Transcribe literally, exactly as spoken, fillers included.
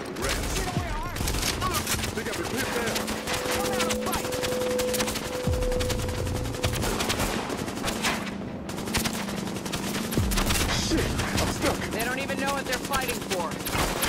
Rats. They got me pinned down. Shit, I'm stuck. They don't even know what they're fighting for.